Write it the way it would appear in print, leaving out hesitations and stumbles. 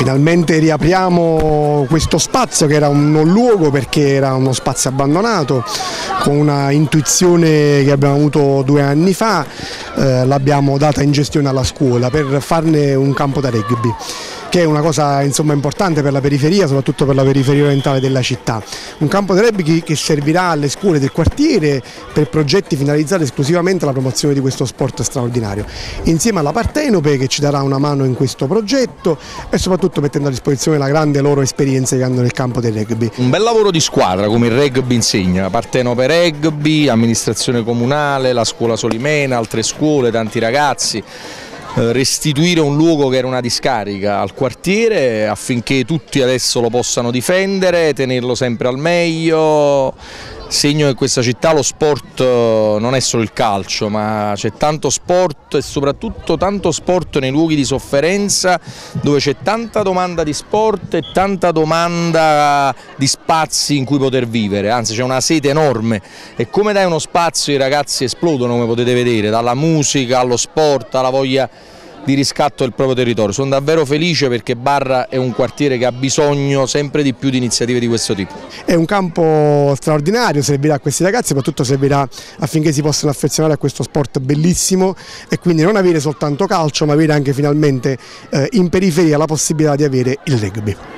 Finalmente riapriamo questo spazio che era un non luogo perché era uno spazio abbandonato, con una intuizione che abbiamo avuto 2 anni fa, l'abbiamo data in gestione alla scuola per farne un campo da rugby, che è una cosa insomma importante per la periferia, soprattutto per la periferia orientale della città. Un campo da rugby che servirà alle scuole del quartiere per progetti finalizzati esclusivamente alla promozione di questo sport straordinario, insieme alla Partenope che ci darà una mano in questo progetto e soprattutto mettendo a disposizione la grande loro esperienza che hanno nel campo del rugby. Un bel lavoro di squadra come il rugby insegna, Partenope Rugby, amministrazione comunale, la scuola Solimena, altre scuole, tanti ragazzi. Restituire un luogo che era una discarica al quartiere affinché tutti adesso lo possano difendere, tenerlo sempre al meglio. Segno che in questa città lo sport non è solo il calcio, ma c'è tanto sport e soprattutto tanto sport nei luoghi di sofferenza dove c'è tanta domanda di sport e tanta domanda di spazi in cui poter vivere, anzi c'è una sete enorme e come dai uno spazio i ragazzi esplodono, come potete vedere, dalla musica allo sport alla voglia di riscatto del proprio territorio. Sono davvero felice perché Barra è un quartiere che ha bisogno sempre di più di iniziative di questo tipo. È un campo straordinario, servirà a questi ragazzi, soprattutto servirà affinché si possano affezionare a questo sport bellissimo e quindi non avere soltanto calcio ma avere anche finalmente in periferia la possibilità di avere il rugby.